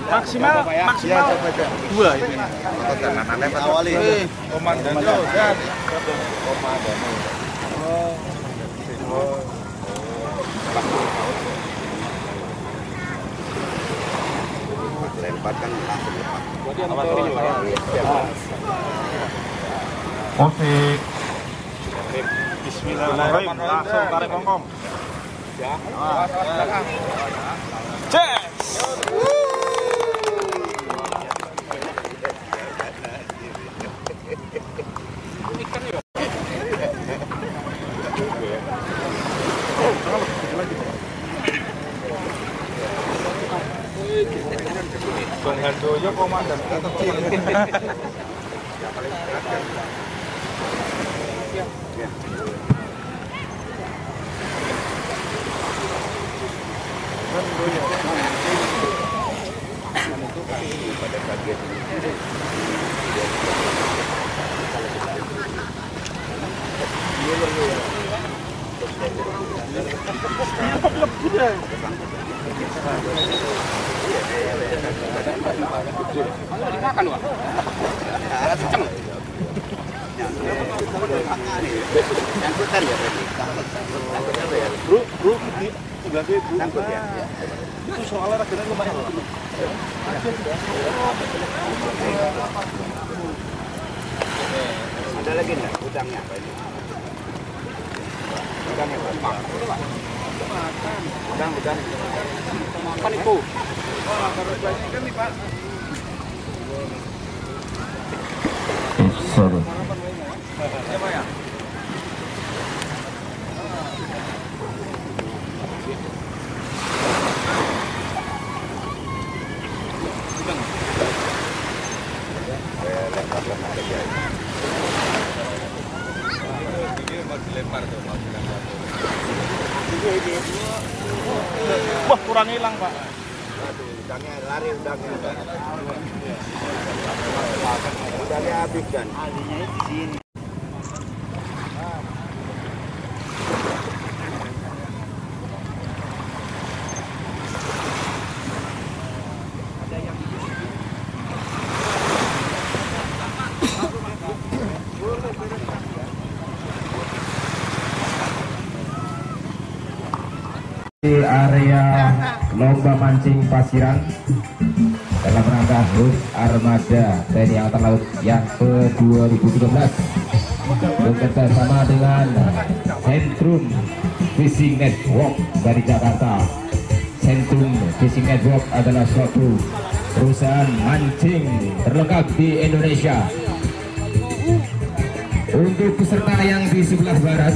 Maksimal dua ini. Awali. Komandan dan komandan. Lempar kan langsung lepas. Musik. Bismillahirrahmanirrahim. Langsung tarik kongkong. Ya. Yes. Bang Handoyo komandan tetap Pada bagian ini. Dimakan, Wak. Angkutan ya berarti. bro di sebelah itu Angkut ya. itu soalnya regane lumayan loh. Ada lagi enggak utangnya apa ini? Utangnya berapa? Utang. Makan itu. Sorry. Wah, kurang hilang, Pak. Udangnya lari udangnya. Udangnya habis kan. Alinya di sini. Di area lomba mancing pasiran dalam rangka HUT Armada TNI Angkatan Laut yang ke-2013 bekerja sama dengan Sentrum Fishing Network dari Jakarta. Sentrum Fishing Network adalah suatu perusahaan mancing terlengkap di Indonesia. Untuk peserta yang di sebelah barat,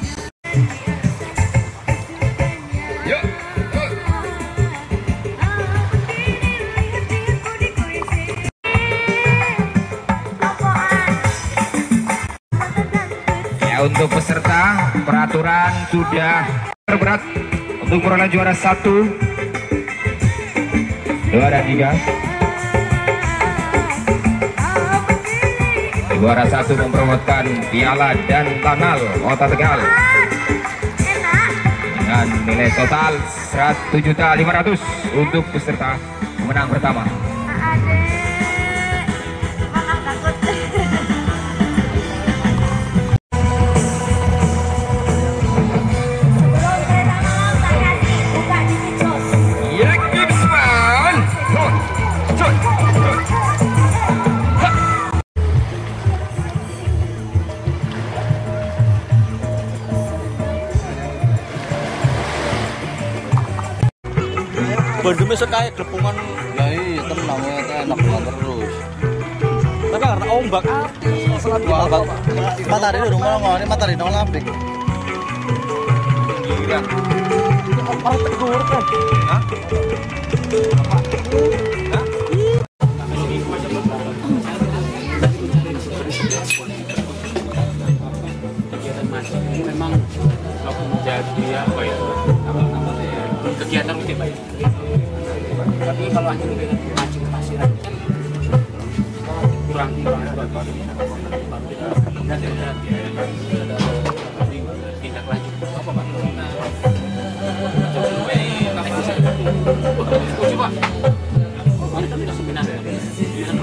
untuk peserta peraturan sudah terberat untuk perolehan juara 1, 2 dan 3. Juara 1 memperebutkan piala dan tanal Kota Tegal dengan nilai total 100.500 untuk peserta pemenang pertama. Bandemnya sekaya glepungan. Ya iya, tenang ya, enak banget terus. Tapi karena ombak Matahari udah ngomong, ini matahari dong lambik. Gila. Orang tegur kan? Hah? Hah? Kegiatan mancing ini memang menjadi apa ya? Kegiatan rutin, Pak. Tapi kalau hanya dengan mancing pasiran kan kurang tindak lanjut apa, Pak? Sesuai diskusi, Pak.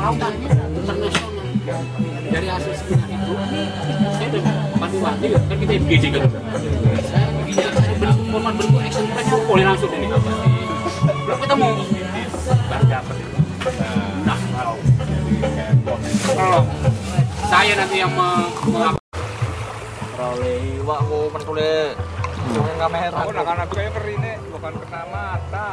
traumanya internasional. Dari hasil seminar itu, saya udah mati-mati kan kita MGD kan. Saya bentuk format bentuk action plan-nya boleh langsung ini apa sih? Belum kita mau baru dapat itu. Nah, kalau saya nanti yang Rolei wak ko pertule. Yang kamera. Aku nak anak kayak kerine bukan kena mata.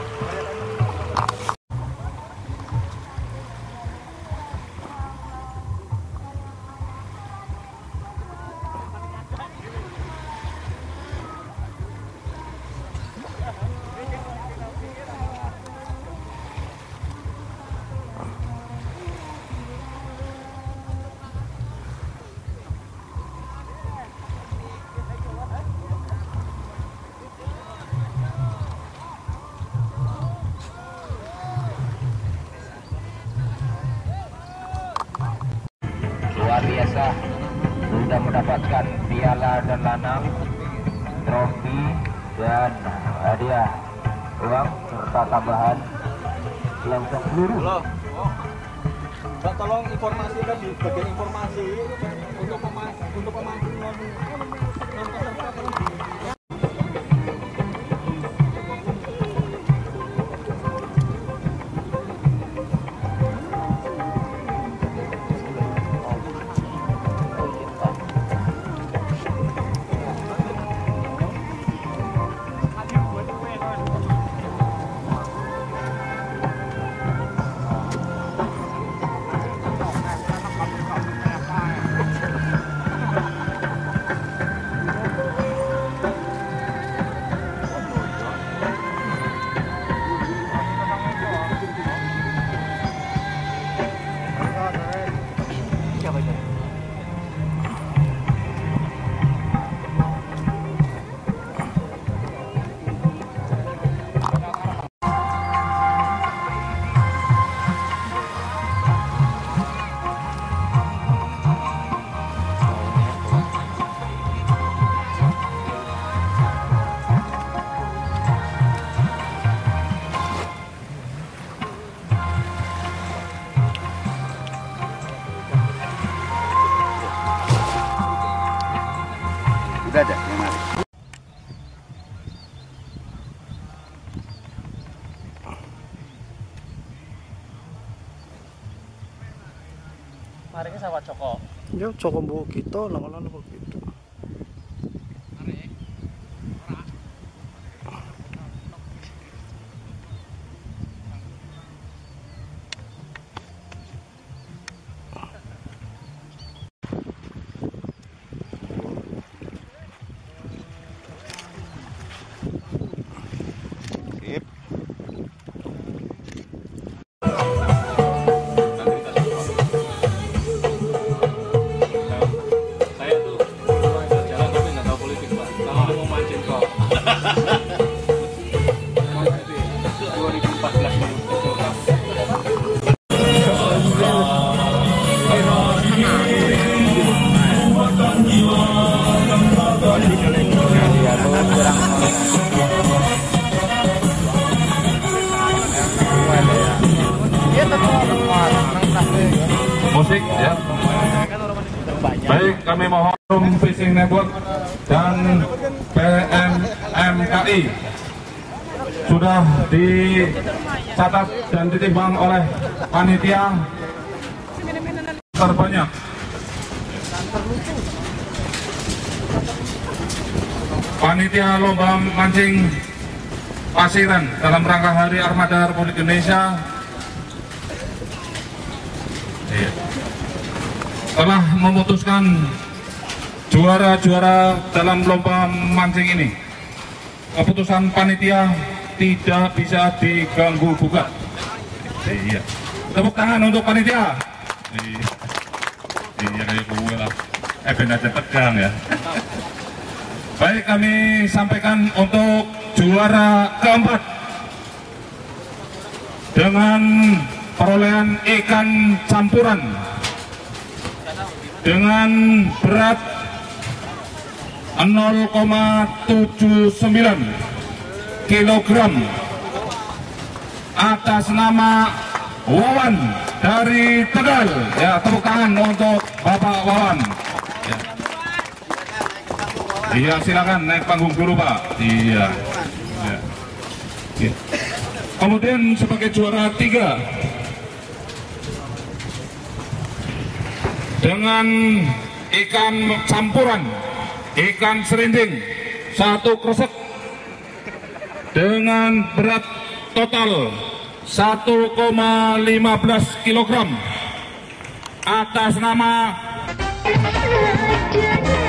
Luar biasa, sudah mendapatkan piala dan lanang, trofi dan hadiah uang serta tambahan selongsong peluru. Mbak, tolong informasi tadi, bagian informasi untuk pemancing non Udah ada yang narik. Mari kita sawat coko. yo coko mbok kita nang-nang kok gitu. saya tuh jalan tapi nggak tahu politik Pak. Kalau mau mancing kok. 2014 baru coba. Musik ya. Baik, kami mohon Room Fishing Network dan PMMKI sudah dicatat dan ditimbang oleh panitia terbanyak. Panitia lomba mancing pasiran dalam rangka Hari Armada Republik Indonesia telah memutuskan juara-juara dalam lomba mancing ini. Keputusan panitia tidak bisa diganggu gugat. Iya. Tepuk tangan untuk panitia. Iya kayak gue lah. Ben aja tegang ya. Baik, kami sampaikan untuk juara keempat dengan perolehan ikan campuran dengan berat 0,79 kg atas nama Wawan dari Tegal. Ya, tepuk tangan untuk Bapak Wawan. Ya. Iya, silakan naik panggung dulu, Pak. Iya. Ya. Ya. Kemudian sebagai juara 3 dengan ikan campuran, ikan serinding 1 kresek dengan berat total 1,15 kg atas nama